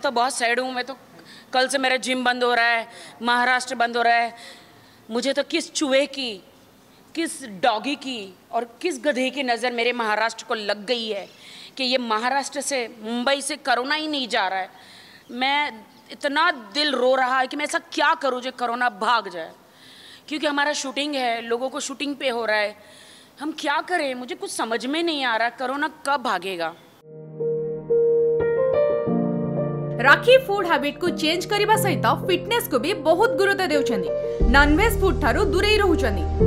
तो बहुत सैड हूँ। मैं तो कल से मेरा जिम बंद हो रहा है, महाराष्ट्र बंद हो रहा है। मुझे तो किस चूहे की, किस डॉगी की और किस गधे की नज़र मेरे महाराष्ट्र को लग गई है कि ये महाराष्ट्र से, मुंबई से कोरोना ही नहीं जा रहा है। मैं इतना दिल रो रहा है कि मैं ऐसा क्या करूँ जो कोरोना भाग जाए, क्योंकि हमारा शूटिंग है, लोगों को शूटिंग पे हो रहा है। हम क्या करें, मुझे कुछ समझ में नहीं आ रहा कोरोना कब भागेगा। राखी फूड हैबिट को चेंज करने सहित फिटनेस को भी बहुत गुरुत्व देउछन्ती। नॉनवेज फूड ठारू दूरे रहउछन्ती।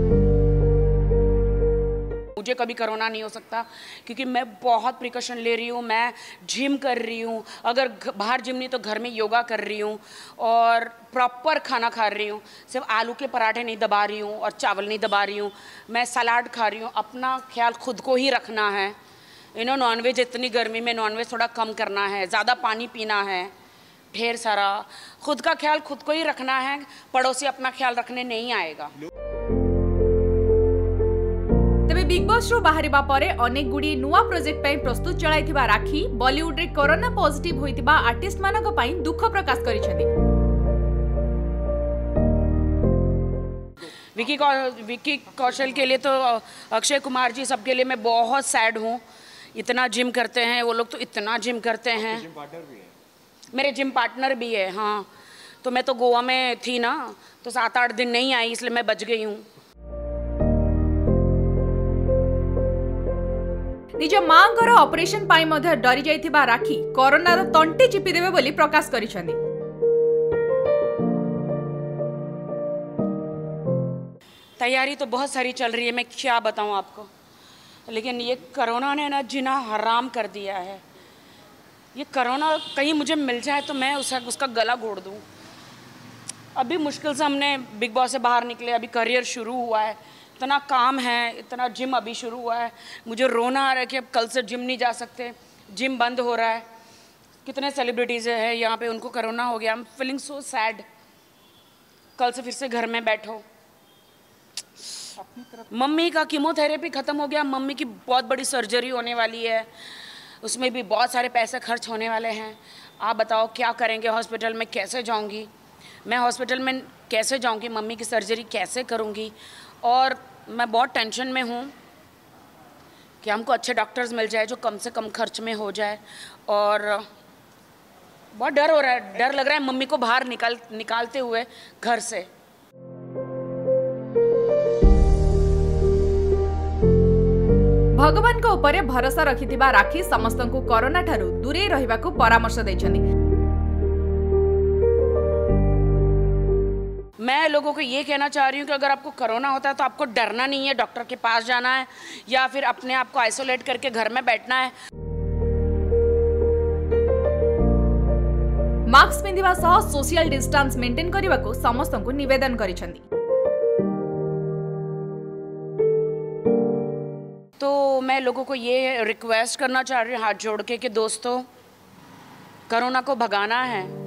मुझे कभी कोरोना नहीं हो सकता क्योंकि मैं बहुत प्रिकॉशन ले रही हूँ। मैं जिम कर रही हूँ, अगर बाहर जिम नहीं तो घर में योगा कर रही हूँ और प्रॉपर खाना खा रही हूँ। सिर्फ आलू के पराठे नहीं दबा रही हूँ और चावल नहीं दबा रही हूँ। मैं सलाद खा रही हूँ। अपना ख्याल खुद को ही रखना है। नॉनवेज, इतनी गर्मी में नॉनवेज थोड़ा कम करना है, ज़्यादा पानी पीना है, ढेर सारा खुद का ख्याल खुद को ही रखना है। पड़ोसी अपना ख्याल रखने नहीं आएगा। तेबे बिग बॉस रो बाहरिबा परे अनेक गुडी नुवा प्रोजेक्ट पई प्रस्तुत चलाइथिबा राखी बॉलीवुड रे कोरोना पॉजिटिव होइतिबा आर्टिस्ट मानक पई दुख प्रकाश करिसेंती। विकी कौशल के लिए तो, अक्षय कुमार जी, सबके लिए मैं बहुत सैड हूँ। इतना जिम करते हैं वो लोग, तो इतना जिम करते हैं। जिम पार्टनर भी है, मेरे जिम पार्टनर भी है। हाँ, तो मैं तो गोवा में थी ना, तो 7-8 दिन नहीं आई, इसलिए मैं बच गई हूँ। निज मांकर ऑपरेशन पाई मध्य डरी जाइथिबा राखी कोरोना रो तंटी चिपी देबे बोली प्रकाश करिसेंती। तैयारी तो बहुत सारी चल रही है, मैं क्या बताऊं आपको, लेकिन ये कोरोना ने ना जीना हराम कर दिया है। ये कोरोना कहीं मुझे मिल जाए तो मैं उसका गला घोट दूं। अभी मुश्किल से हमने बिग बॉस से बाहर निकले, अभी करियर शुरू हुआ है, इतना काम है, इतना जिम अभी शुरू हुआ है। मुझे रोना आ रहा है कि अब कल से जिम नहीं जा सकते, जिम बंद हो रहा है। कितने सेलिब्रिटीज़ हैं यहाँ पे, उनको कोरोना हो गया। I am feeling so sad. कल से फिर से घर में बैठो। मम्मी का कीमोथेरेपी ख़त्म हो गया, मम्मी की बहुत बड़ी सर्जरी होने वाली है, उसमें भी बहुत सारे पैसे खर्च होने वाले हैं। आप बताओ क्या करेंगे, हॉस्पिटल में कैसे जाऊंगी मैं, हॉस्पिटल में कैसे जाऊंगी, मम्मी की सर्जरी कैसे करूंगी। और मैं बहुत टेंशन में हूँ कि हमको अच्छे डॉक्टर्स मिल जाए जो कम से कम खर्च में हो जाए। और बहुत डर हो रहा है, डर लग रहा है मम्मी को बाहर निकालते हुए घर से। भगवान को ऊपर भरोसा रखिथिबा राखी समस्त को कोरोना ठारू दूरे रहिबा को परामर्श दैछन्ती। मैं लोगों को ये कहना चाह रही हूँ कि अगर आपको कोरोना होता है तो आपको डरना नहीं है, डॉक्टर के पास जाना है या फिर अपने आप को आइसोलेट करके घर में बैठना है। मास्क पिंधिबा सह सोशल डिस्टेंस मेंटेन करबा को समस्त को निवेदन करिसेंती। तो मैं लोगों को ये रिक्वेस्ट करना चाह रही हूँ हाथ जोड़ के कि दोस्तों, कोरोना को भगाना है